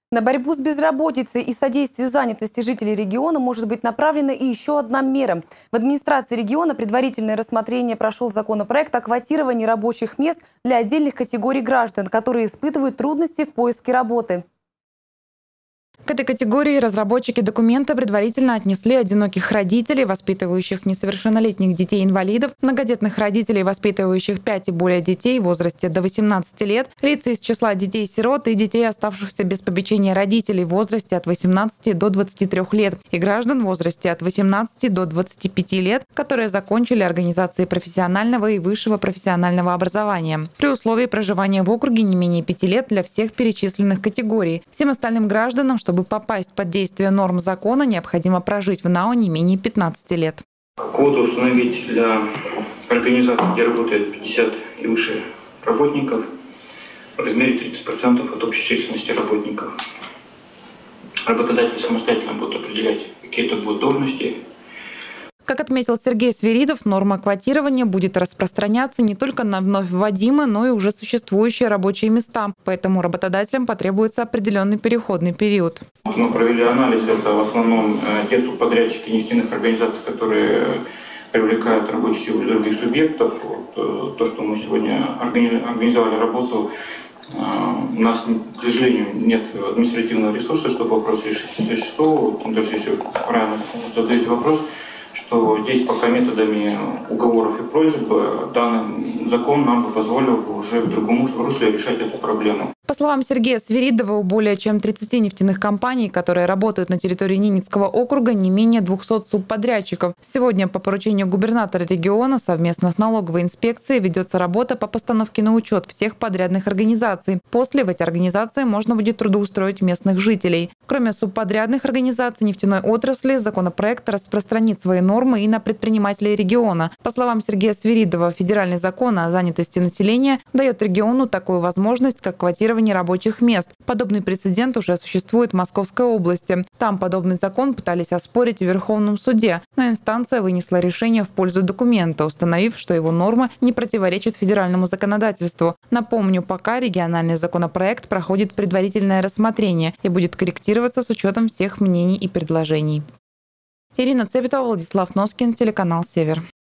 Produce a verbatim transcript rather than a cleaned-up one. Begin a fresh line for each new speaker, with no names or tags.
На борьбу с безработицей и содействие занятости жителей региона может быть направлена и еще одна мера. В администрации региона предварительное рассмотрение прошел законопроект о квотировании рабочих мест для отдельных категорий граждан, которые испытывают трудности в поиске работы.
К этой категории разработчики документа предварительно отнесли одиноких родителей, воспитывающих несовершеннолетних детей-инвалидов, многодетных родителей, воспитывающих пять и более детей в возрасте до восемнадцати лет, лиц из числа детей-сирот и детей, оставшихся без попечения родителей в возрасте от восемнадцати до двадцати трёх лет, и граждан в возрасте от восемнадцати до двадцати пяти лет, которые закончили организации профессионального и высшего профессионального образования, при условии проживания в округе не менее пяти лет для всех перечисленных категорий. Всем остальным гражданам, чтобы попасть под действие норм закона, необходимо прожить в НАО не менее пятнадцати лет.
Квоту установить для организаций, где работает пятьдесят и выше работников, в размере тридцати процентов от общей численности работников. Работодатели самостоятельно будут определять, какие это будут должности.
Как отметил Сергей Свиридов, норма квотирования будет распространяться не только на вновь вводимые, но и уже существующие рабочие места. Поэтому работодателям потребуется определенный переходный период.
Мы провели анализ, это в основном те субподрядчики нефтяных организаций, которые привлекают рабочую силу из других субъектов. Вот, то, что мы сегодня организовали работу, у нас, к сожалению, нет административного ресурса, чтобы вопрос решить. Существовало, то есть, если правильно задаете вопрос, что здесь пока методами уговоров и просьб данный закон нам бы позволил уже в другом русле решать эту проблему.
По словам Сергея Свиридова, у более чем тридцати нефтяных компаний, которые работают на территории Ненецкого округа, не менее двухсот субподрядчиков. Сегодня по поручению губернатора региона совместно с налоговой инспекцией ведется работа по постановке на учет всех подрядных организаций. После в эти организации можно будет трудоустроить местных жителей. Кроме субподрядных организаций нефтяной отрасли, законопроект распространит свои нормы и на предпринимателей региона. По словам Сергея Свиридова, федеральный закон о занятости населения дает региону такую возможность, как квотирование рабочих мест. Подобный прецедент уже существует в Московской области. Там подобный закон пытались оспорить в Верховном суде, но инстанция вынесла решение в пользу документа, установив, что его норма не противоречит федеральному законодательству. Напомню, пока региональный законопроект проходит предварительное рассмотрение и будет корректироваться с учетом всех мнений и предложений. Ирина Цепетова, Владислав Носкин, телеканал «Север».